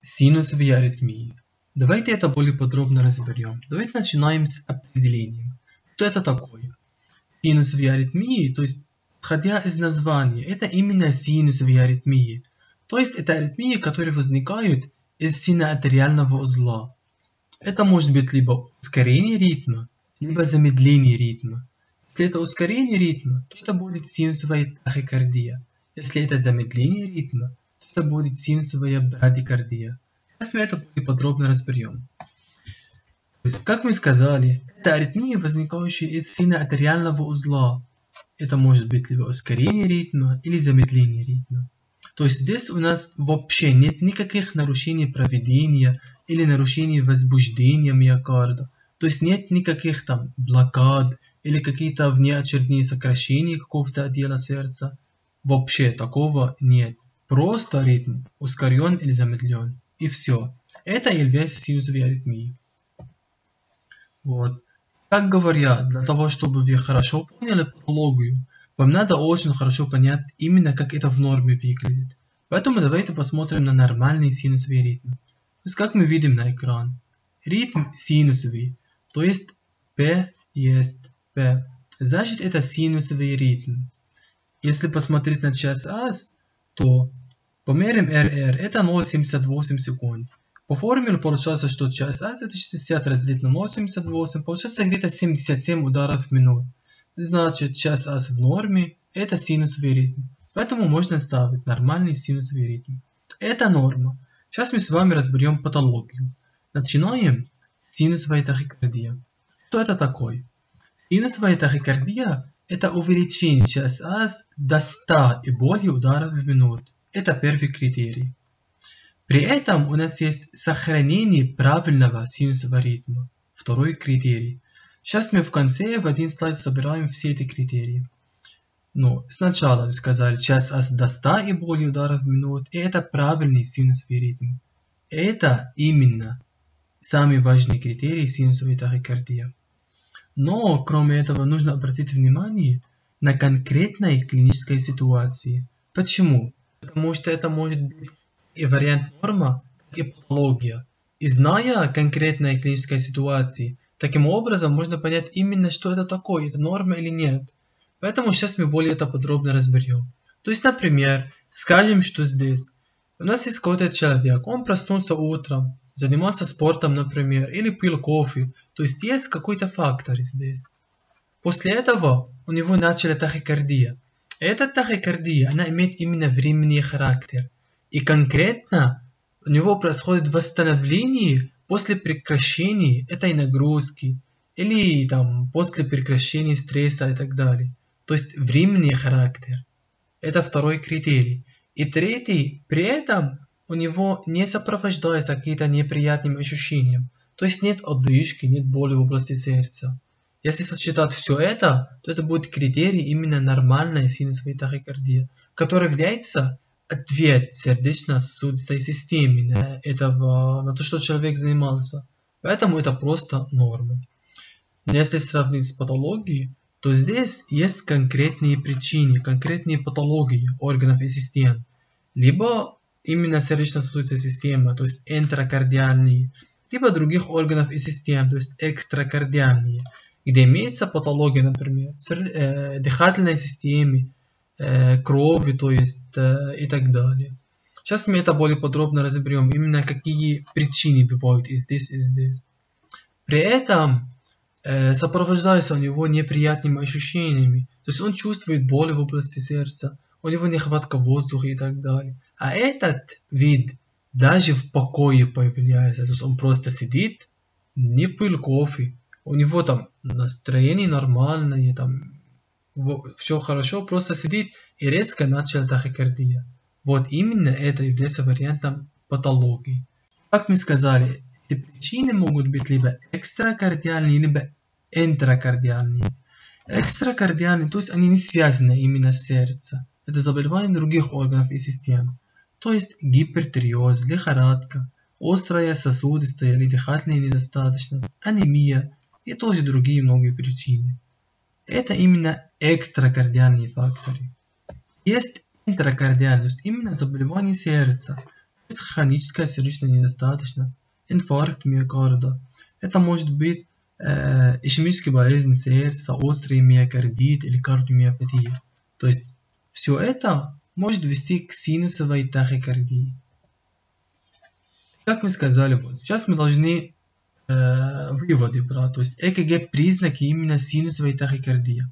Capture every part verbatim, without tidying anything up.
Синусовые аритмии. Давайте это более подробно разберем. Давайте начинаем с определением. Что это такое? Синусовые аритмии, то есть, исходя из названия, это именно синусовые аритмии. То есть, это аритмии, которые возникают из синоартериального узла. Это может быть либо ускорение ритма, либо замедление ритма. Если это ускорение ритма, то это будет синусовая тахикардия. Если это замедление ритма, то это будет синусовая брадикардия. Сейчас мы это более подробно разберем. То есть, как мы сказали, это аритмии, возникающие из синоартериального узла. Это может быть либо ускорение ритма или замедление ритма. То есть здесь у нас вообще нет никаких нарушений проведения или нарушений возбуждения миокарда. То есть нет никаких там блокад или какие-то внеочередные сокращения какого-то отдела сердца. Вообще такого нет. Просто ритм ускорен или замедлен. И все. Это и является синусовой аритмией. Вот. Как говорят, для того, чтобы вы хорошо поняли патологию, вам надо очень хорошо понять именно, как это в норме выглядит. Поэтому давайте посмотрим на нормальный синусовый ритм. То есть, как мы видим на экран. Ритм синусовый, то есть P есть P. Значит, это синусовый ритм. Если посмотреть на час ас, то померим эр эр, это ноль целых семьдесят восемь секунд. По формуле получается, что час ас это шестьдесят разделить на ноль целых семьдесят восемь, получается где-то семьдесят семь ударов в минуту. Значит, час ас в норме это синусовый ритм. Поэтому можно ставить нормальный синусовый ритм. Это норма. Сейчас мы с вами разберем патологию. Начинаем с синусовой тахикардии. Что это такое? Синусовая тахикардия это увеличение час ас до ста и более ударов в минуту. Это первый критерий. При этом у нас есть сохранение правильного синусового ритма. Второй критерий. Сейчас мы в конце в один слайд собираем все эти критерии. Но сначала мы сказали час ас до ста и более ударов в минуту. И это правильный синусовый ритм. Это именно самый важный критерий синусовой тахикардии. Но кроме этого нужно обратить внимание на конкретной клинической ситуации. Почему? Потому что это может быть и вариант норма, и патология. И зная конкретной клинической ситуации, таким образом можно понять именно, что это такое, это норма или нет. Поэтому сейчас мы более это подробно разберем. То есть, например, скажем, что здесь у нас есть какой-то человек, он проснулся утром, занимался спортом, например, или пил кофе. То есть есть какой-то фактор здесь. После этого у него начала тахикардия. Эта тахикардия, она имеет именно временный характер. И конкретно у него происходит восстановление после прекращения этой нагрузки или там, после прекращения стресса и так далее. То есть временный характер. Это второй критерий. И третий, при этом у него не сопровождаются какие-то неприятными ощущениями. То есть нет одышки, нет боли в области сердца. Если сочетать все это, то это будет критерий именно нормальной синусовой тахикардии, который является ответ сердечно-сосудистой системы на, этого, на то, что человек занимался. Поэтому это просто норма. Но если сравнить с патологией, то здесь есть конкретные причины, конкретные патологии органов и систем. Либо именно сердечно-сосудистая система, то есть энтерокардиальные, либо других органов и систем, то есть экстракардиальные, где имеется патология, например, э, дыхательной системы, э, крови, то есть э, и так далее. Сейчас мы это более подробно разберем, именно какие причины бывают и здесь, и здесь. При этом э, сопровождается у него неприятными ощущениями, то есть он чувствует боль в области сердца, у него нехватка воздуха и так далее. А этот вид даже в покое появляется, то есть он просто сидит, не пил кофе, у него там настроение нормальное, там все хорошо, просто сидит и резко начал тахикардия. Вот именно это является вариантом патологии. Как мы сказали, эти причины могут быть либо экстракардиальные, либо энтерокардиальные. Экстракардиальные, то есть они не связаны именно с сердцем. Это заболевание других органов и систем. То есть гипертиреоз, лихорадка, острая сосудистая или дыхательная недостаточность, анемия и тоже другие многие причины. Это именно экстракардиальные факторы. Есть энтерокардиальность, именно заболевание сердца. есть хроническая сердечная недостаточность, инфаркт миокарда. Это может быть э, ишемическая болезнь сердца, острый миокардит или кардиомиопатия. То есть все это может вести к синусовой тахикардии. Как мы сказали, вот сейчас мы должны э, выводы брать. То есть ЭКГ признаки именно синусовой тахикардии.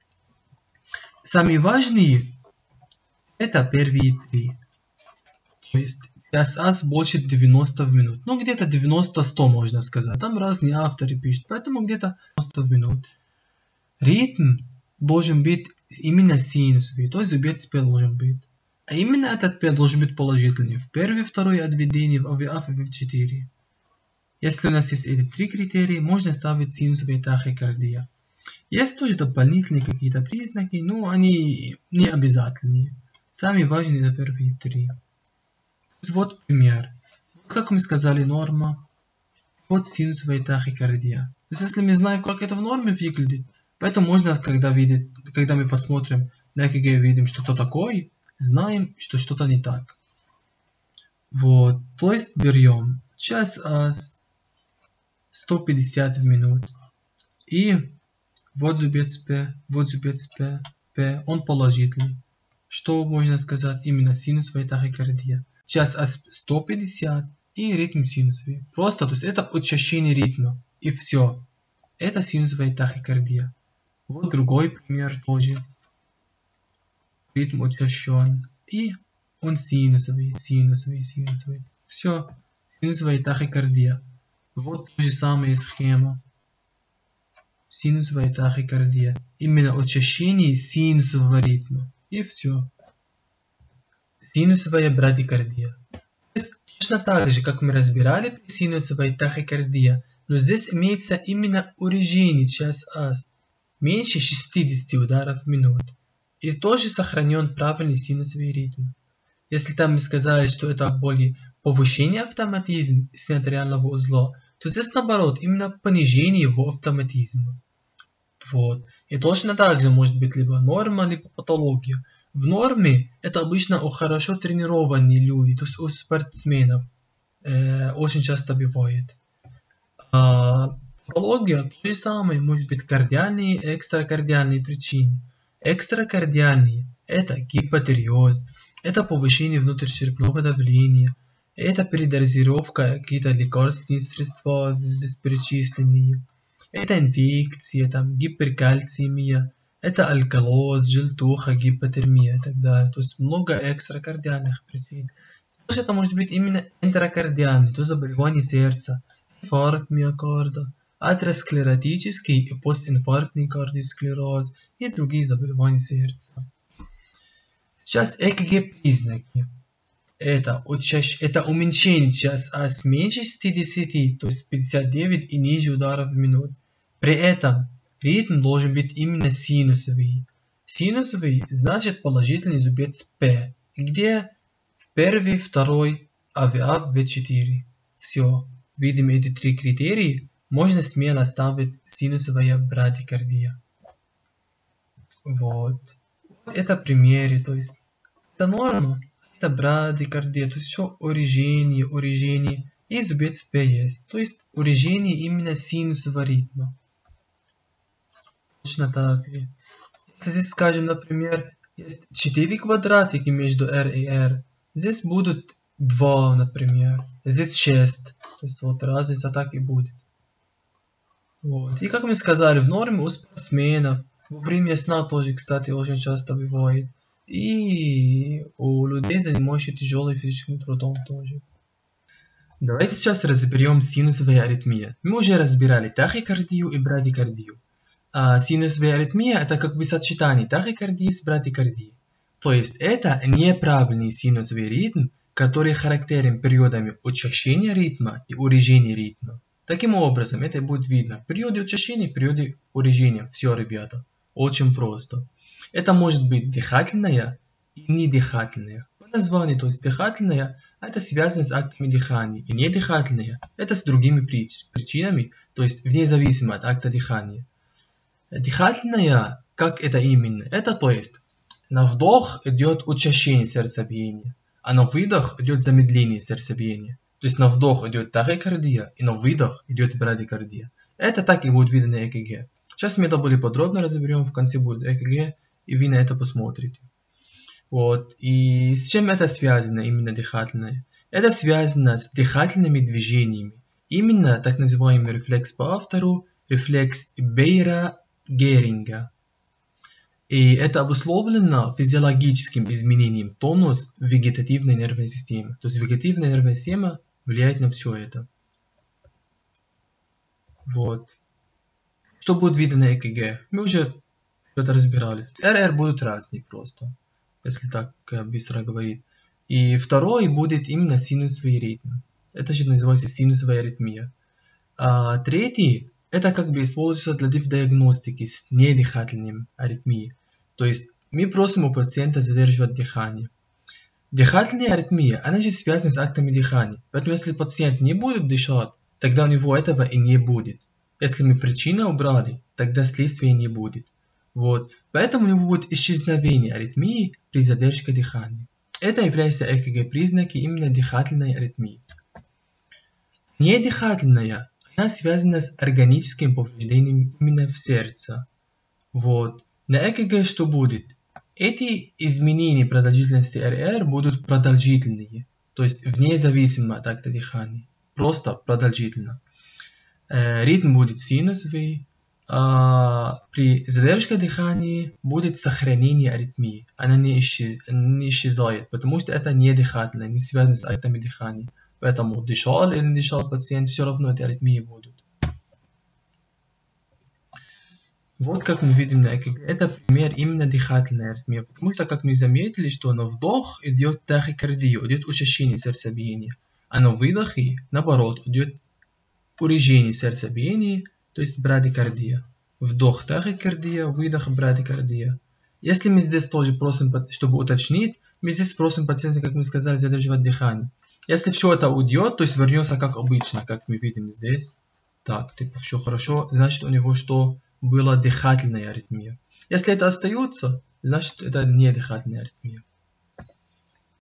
Самые важные это первые три. То есть час больше девяноста в минут. Ну где-то девяносто-сто можно сказать. Там разные авторы пишут. Поэтому где-то девяносто в минут. Ритм должен быть именно синусовый. То есть зубец П должен быть. А именно этот П должен быть положительный. В первое, второе отведение, в А В А и в четыре. Если у нас есть эти три критерия, можно ставить синусовая тахикардия. Есть тоже дополнительные какие-то признаки, но они не обязательные. Самые важные это первые три. Вот пример. Как мы сказали, норма. Вот синусовая тахикардия. То есть если мы знаем, как это в норме выглядит, поэтому можно, когда, видит, когда мы посмотрим на ЭКГ и видим что-то такое, знаем, что что-то не так. Вот. То есть берем час ас сто пятьдесят в минут. И вот зубец П, вот зубец П, П, он положительный. Что можно сказать? Именно синусовая тахикардия. Час ас сто пятьдесят и ритм синусовый. Просто, то есть это учащение ритма. И все. Это синусовая тахикардия. Вот другой пример тоже. Ритм учащен. И он синусовый, синусовый, синусовый. Все. Синусовая тахикардия. Вот та же самая схема. Синусовая тахикардия. Именно учащение синусового ритма. И все. Синусовая брадикардия. Точно так же, как мы разбирали при синусовой тахикардии, но здесь имеется именно урежение час ас меньше шестидесяти ударов в минуту. И тоже сохранен правильный синусовый ритм. Если там мы сказали, что это более повышение автоматизма синаториального узла, то здесь наоборот, именно понижение его автоматизма. Вот. И точно так же может быть либо норма, либо патология. В норме это обычно у хорошо тренированных людей, то есть у спортсменов. Э, очень часто бывает. А патология то же самое, может быть кардиальные и экстракардиальные причины. Экстракардиальные это гипотиреоз, это повышение внутричерепного давления, это передозировка какие-то лекарственные средства здесь перечисленные, это инфекция, там гиперкальциемия, это алкалоз, желтуха, гипотермия и так далее. То есть много экстракардиальных причин. Тоже это может быть именно энтерокардиальный, то есть заболевание сердца, инфаркт миокарда, атеросклеротический и постинфарктный кардиосклероз и другие заболевания сердца. Сейчас ЭКГ признаки. Это, это уменьшение час ас меньше шестидесяти, то есть пятьдесят девять и ниже ударов в минуту. При этом ритм должен быть именно синусовый. Синусовый значит положительный зубец П, где в первый, второй, А В А в четыре. Все. Видим эти три критерии, можно смело ставить синусовая брадикардия. Вот. Это примеры, то есть это норма, это брадикардия, то есть все урежение, урежение и зубец П есть, то есть урежение именно синусового ритма. Точно так же. Если здесь скажем, например, есть четыре квадратики между R и R, здесь будут два, например, здесь шесть, то есть вот разница так и будет. Вот. И как мы сказали, в норме у спортсменов, во время сна тоже, кстати, очень часто бывает. И у людей, занимающихся тяжелым физическим трудом тоже. Давайте сейчас разберем синусовую аритмию. Мы уже разбирали тахикардию и брадикардию. А синусовая аритмия это как бы сочетание тахикардии с брадикардией. То есть это неправильный синусовый ритм, который характерен периодами учащения ритма и урежения ритма. Таким образом, это будет видно. Периоды учащения, периоды урежения. Все, ребята. Очень просто. Это может быть дыхательная и недыхательная. По названию, то есть дыхательная, это связано с актами дыхания. И недыхательная, это с другими причинами, то есть вне зависимости от акта дыхания. Дыхательная, как это именно? Это то есть, на вдох идет учащение сердцебиения, а на выдох идет замедление сердцебиения. То есть на вдох идет тахикардия, и на выдох идет брадикардия. Это так и будет видно на ЭКГ. Сейчас мы это более подробно разберем, в конце будет ЭКГ, и вы на это посмотрите. Вот. И с чем это связано, именно дыхательное? Это связано с дыхательными движениями. Именно так называемый рефлекс по автору, рефлекс Бейра-Геринга. И это обусловлено физиологическим изменением тонус вегетативной нервной системы. То есть вегетативная нервная система влияет на все это. Вот. Что будет видно на ЭКГ? Мы уже это разбирали. эр эр будут разные просто, если так быстро говорить. И второй будет именно синусовый ритм. Это же называется синусовая аритмия. А третий, это как бы используется для диагностики с недыхательной аритмией. То есть мы просим у пациента задерживать дыхание. Дыхательная аритмия, она же связана с актами дыхания. Поэтому если пациент не будет дышать, тогда у него этого и не будет. Если мы причину убрали, тогда следствия не будет. Вот. Поэтому у него будет исчезновение аритмии при задержке дыхания. Это является ЭКГ признаки именно дыхательной аритмии. Недыхательная, она связана с органическим повреждением именно в сердце. Вот. На ЭКГ что будет? Эти изменения продолжительности эр эр будут продолжительные, то есть вне зависимости от акта дыхания. Просто продолжительно. Э, ритм будет синусовый. А при задержке дыхания будет сохранение аритмии. Она не, исчез... не исчезает, потому что это не дыхательное, не связано с актами дыхания. Поэтому дышал или не дышал пациент, все равно эти аритмии будут. Вот как мы видим на ЭКГ, это пример именно дыхательной аритмии, потому что, как мы заметили, что на вдох идет тахикардия, идет учащение сердцебиения, а на выдохе, наоборот, идет урежение сердцебиения, то есть брадикардия. Вдох тахикардия, выдох брадикардия. Если мы здесь тоже просим, чтобы уточнить, мы здесь просим пациента, как мы сказали, задерживать дыхание. Если все это уйдет, то есть вернется как обычно, как мы видим здесь. Так, типа все хорошо, значит у него что? Была дыхательная аритмия. Если это остается, значит это не дыхательная аритмия.